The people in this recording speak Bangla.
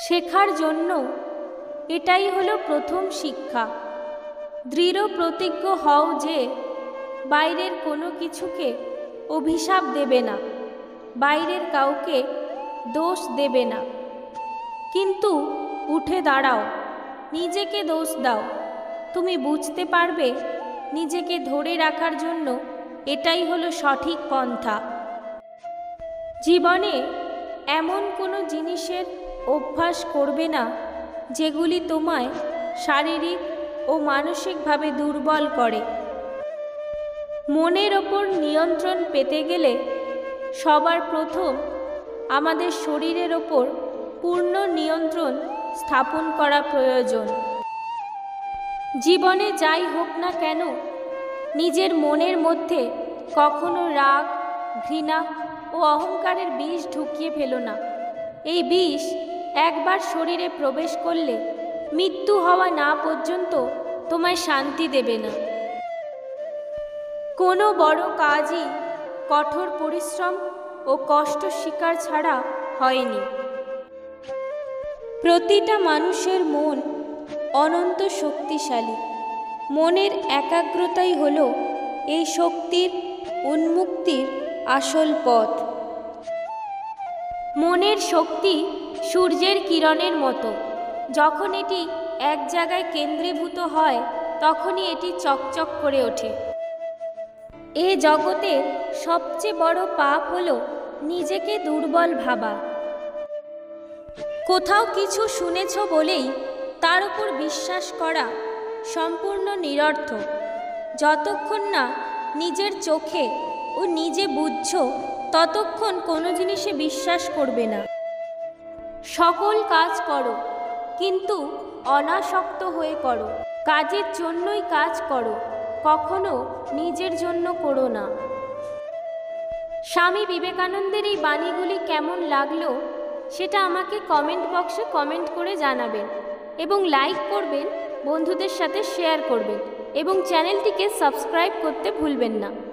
শেখার জন্য এটাই হলো প্রথম শিক্ষা। দৃঢ় প্রতিজ্ঞ হও যে বাইরের কোনো কিছুকে অভিশাপ দেবে না, বাইরের কাউকে দোষ দেবে না, কিন্তু উঠে দাঁড়াও, নিজেকে দোষ দাও। তুমি বুঝতে পারবে নিজেকে ধরে রাখার জন্য এটাই হলো সঠিক পন্থা। জীবনে এমন কোনো জিনিসের অভ্যাস করবে না যেগুলি তোমায় শারীরিক ও মানসিকভাবে দুর্বল করে। মনের ওপর নিয়ন্ত্রণ পেতে গেলে সবার প্রথম আমাদের শরীরের ওপর পূর্ণ নিয়ন্ত্রণ স্থাপন করা প্রয়োজন। জীবনে যাই হোক না কেন, নিজের মনের মধ্যে কখনো রাগ, ঘৃণা ও অহংকারের বিষ ঢুকিয়ে ফেলো না। এই বিষ একবার শরীরে প্রবেশ করলে মৃত্যু হওয়া না পর্যন্ত তোমায় শান্তি দেবে না। কোনো বড় কাজই কঠোর পরিশ্রম ও কষ্ট স্বীকার ছাড়া হয়নি। প্রতিটা মানুষের মন অনন্ত শক্তিশালী। মনের একাগ্রতাই হলো এই শক্তির উন্মুক্তির আসল পথ। মনের শক্তি সূর্যের কিরণের মতো। যখন এটি এক জায়গায় কেন্দ্রীভূত হয় তখনই এটি চকচক করে ওঠে। এ জগতের সবচেয়ে বড় পাপ হলো নিজেকে দুর্বল ভাবা। কোথাও কিছু শুনেছ বলেই তার উপর বিশ্বাস করা সম্পূর্ণ নিরর্থক। যতক্ষণ না নিজের চোখে ও নিজে বুঝছো ততক্ষণ কোনো জিনিসে বিশ্বাস করবে না। সকল কাজ করো, কিন্তু অনাসক্ত হয়ে করো। কাজের জন্যই কাজ করো, কখনো নিজের জন্য করো না। স্বামী বিবেকানন্দের এই বাণীগুলি কেমন লাগলো সেটা আমাকে কমেন্ট বক্সে কমেন্ট করে জানাবেন এবং লাইক করবেন, বন্ধুদের সাথে শেয়ার করবেন এবং চ্যানেলটিকে সাবস্ক্রাইব করতে ভুলবেন না।